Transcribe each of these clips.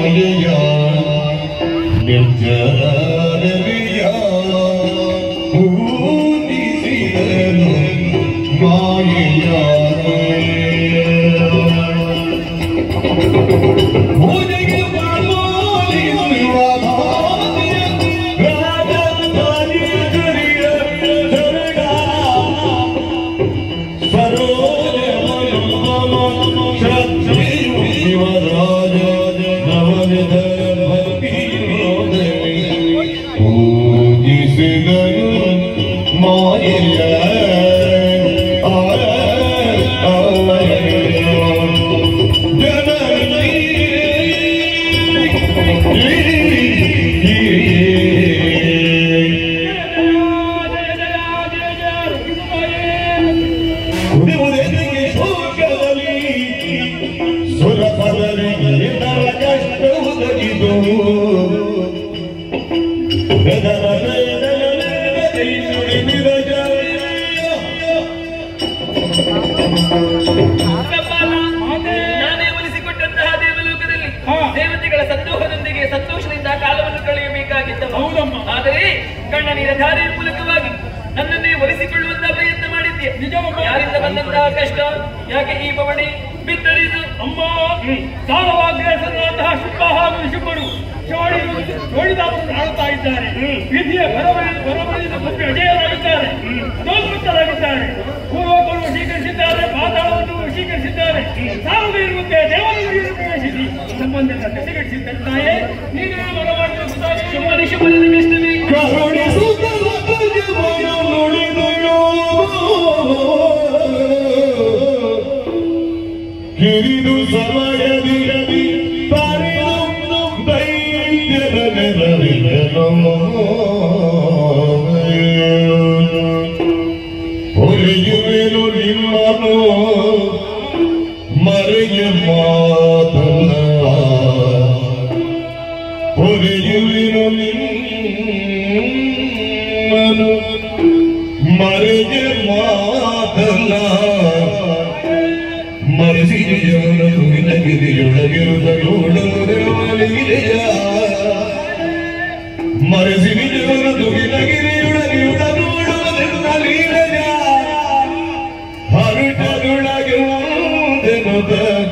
ನಾನೇ ಒಲಿಸಿಕೊಟ್ಟಂತಹ ದೇವಲೋಕದಲ್ಲಿ ದೇವತೆಗಳ ಸಂದೋಹದೊಂದಿಗೆ ಸಂತೋಷದಿಂದ ಕಾಲವನ್ನು ಕಳೆಯಬೇಕಾಗಿದ್ದವು. ಆದರೆ ಕಣ್ಣ ನೀರ ಧಾರೆಯ ಮೂಲಕವಾಗಿ ನನ್ನನ್ನೇ ಒಲಿಸಿಕೊಳ್ಳುವಂತಹ ಪ್ರಯತ್ನ ಮಾಡಿದ್ದೆ. ಯಾರಿಂದ ಬಂದಂತಹ ಕಷ್ಟ? ಯಾಕೆ ಈ ಬವಣೆ ಬಿತ್ತರಿದು? ಅಮ್ಮ ಸಾರವಾಗ್ರಹಿಸಿದಂತಹ ಶುಭ ಹಾಗೂ ಶುಭರು ಜೋಡಿದಾರನ್ನು ಆಡುತ್ತಾ ಇದ್ದಾರೆ. ವಿಧಿಯ ಬರವಣಿಯಿಂದ ತಪ್ಪಿ ಅಜಯರಾಗಿದ್ದಾರೆ, ದೋಷಮುಕ್ತರಾಗಿದ್ದಾರೆ. ಪೂರ್ವಕರು ವಶೀಕರಿಸಿದ್ದಾರೆ, ಪಾತಾಳವನ್ನು ವಶೀಕರಿಸಿದ್ದಾರೆ. ಸಾರದೆ ಇರುವಂತೆ ದೇವಾಲಯಗಳಿಗೆ ಪ್ರವೇಶಿಸಿ ಸಂಬಂಧದ ದೆಸೆಗಟ್ಟಿಸಿದ್ದಾರೆ. ತಾಯೇ ನೀನೇ ಬಲವಾಗಿರುತ್ತಾರೆ. ಹಿರಿದು ಸಮಯದಿರಲಿ ಪರಿದು ದೈತ್ಯದ ನೆರವಿಲ್ಲನು ಹೊರೆಯುವೆನು ನಿಮ್ಮನು ಮರೆಗೆ ಮಾತಲ್ಲ ಹೊರೆಯುವೆನು ನಿಮ್ಮನು ಮರೆಗೆ ಮಾತಲ್ಲ ಮರಸಿರಿಯವನ ತುಗಿನಗಿರಿಯೊಳಗಿರುತ್ತ ನೋಡುವುದೆಯ ಮರಸಿರಿಯವನ ತುಗಿನಗಿರಿಯೊಳಗಿರುತ್ತ ನೋಡುವುದೆಂದ ಲೀಲೆಯ ಹರುಟದೊಳಗಿರುವುದೆನುತ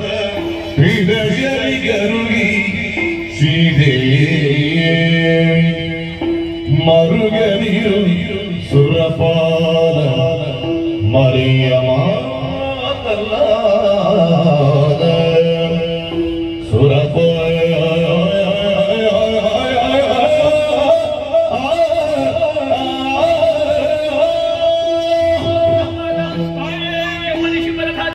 ಹೃದಯರಿಗರುಗಿ ಸೀದೆ ಮರುಗನಿರು ಸುರಪಾ